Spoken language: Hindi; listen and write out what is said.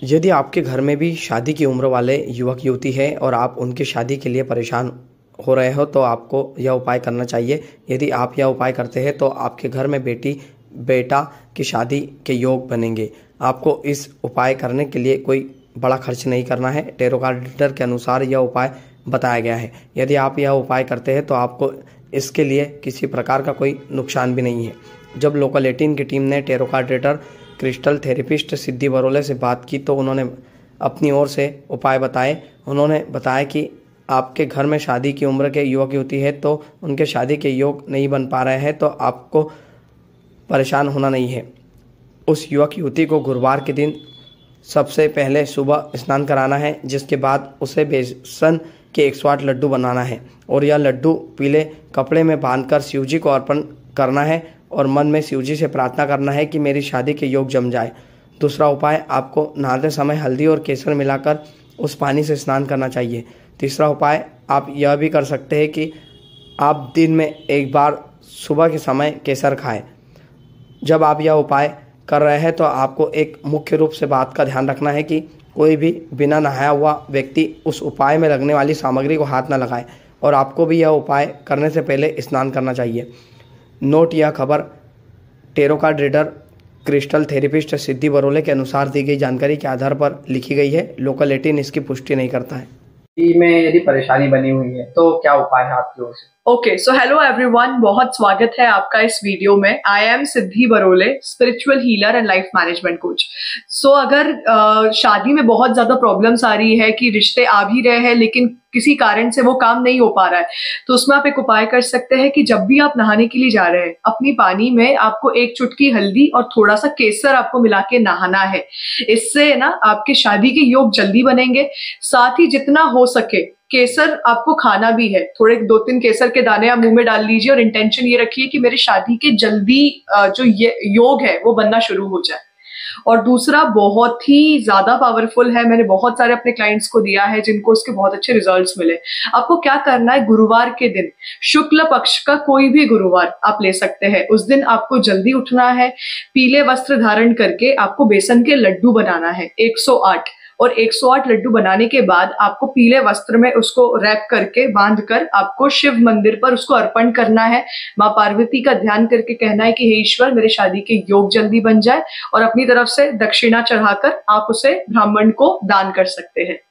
यदि आपके घर में भी शादी की उम्र वाले युवक युवती है और आप उनकी शादी के लिए परेशान हो रहे हो तो आपको यह उपाय करना चाहिए। यदि आप यह उपाय करते हैं तो आपके घर में बेटी बेटा की शादी के योग बनेंगे। आपको इस उपाय करने के लिए कोई बड़ा खर्च नहीं करना है। टैरो कार्ड रीडर के अनुसार यह उपाय बताया गया है। यदि आप यह उपाय करते हैं तो आपको इसके लिए किसी प्रकार का कोई नुकसान भी नहीं है। जब लोकल 18 की टीम ने tarot card reader crystal therapist Siddhi Barole से बात की तो उन्होंने अपनी ओर से उपाय बताए। उन्होंने बताया कि आपके घर में शादी की उम्र के युवक युवती है तो उनके शादी के योग नहीं बन पा रहे हैं तो आपको परेशान होना नहीं है। उस युवक युवती को गुरुवार के दिन सबसे पहले सुबह स्नान कराना है, जिसके बाद उसे बेसन के 108 लड्डू बनाना है और यह लड्डू पीले कपड़े में बांधकर शिवजी को अर्पण करना है और मन में शिवजी से प्रार्थना करना है कि मेरी शादी के योग जम जाए। दूसरा उपाय, आपको नहाते समय हल्दी और केसर मिलाकर उस पानी से स्नान करना चाहिए। तीसरा उपाय, आप यह भी कर सकते हैं कि आप दिन में एक बार सुबह के समय केसर खाएं। जब आप यह उपाय कर रहे हैं तो आपको एक मुख्य रूप से बात का ध्यान रखना है कि कोई भी बिना नहाया हुआ व्यक्ति उस उपाय में लगने वाली सामग्री को हाथ न लगाए और आपको भी यह उपाय करने से पहले स्नान करना चाहिए। नोट, यह खबर tarot card reader crystal therapist Siddhi Barole के अनुसार दी गई जानकारी के आधार पर लिखी गई है। लोकल 18 इसकी पुष्टि नहीं करता है। में यदि परेशानी बनी हुई है तो क्या उपाय है आपकी ओर से? ओके, सो हेलो एवरीवन, बहुत स्वागत है आपका इस वीडियो में। I am Siddhi Barole, spiritual healer and life management coach. So अगर शादी में बहुत ज्यादा प्रॉब्लम्स आ रही है कि रिश्ते आ भी रहे हैं लेकिन किसी कारण से वो काम नहीं हो पा रहा है, तो उसमें आप एक उपाय कर सकते हैं कि जब भी आप नहाने के लिए जा रहे हैं, अपनी पानी में आपको एक चुटकी हल्दी और थोड़ा सा केसर आपको मिला के नहाना है। इससे ना आपके शादी के योग जल्दी बनेंगे। साथ ही जितना हो सके केसर आपको खाना भी है। थोड़े 2-3 केसर के दाने आप मुंह में डाल लीजिए और इंटेंशन ये रखिए कि मेरी शादी के जल्दी जो ये योग है वो बनना शुरू हो जाए। और दूसरा बहुत ही ज्यादा पावरफुल है, मैंने बहुत सारे अपने क्लाइंट्स को दिया है जिनको उसके बहुत अच्छे रिजल्ट्स मिले। आपको क्या करना है, गुरुवार के दिन, शुक्ल पक्ष का कोई भी गुरुवार आप ले सकते हैं, उस दिन आपको जल्दी उठना है। पीले वस्त्र धारण करके आपको बेसन के लड्डू बनाना है 108, और 108 लड्डू बनाने के बाद आपको पीले वस्त्र में उसको रैप करके बांध कर आपको शिव मंदिर पर उसको अर्पण करना है। माँ पार्वती का ध्यान करके कहना है कि हे ईश्वर, मेरे शादी के योग जल्दी बन जाए, और अपनी तरफ से दक्षिणा चढ़ाकर आप उसे ब्राह्मण को दान कर सकते हैं।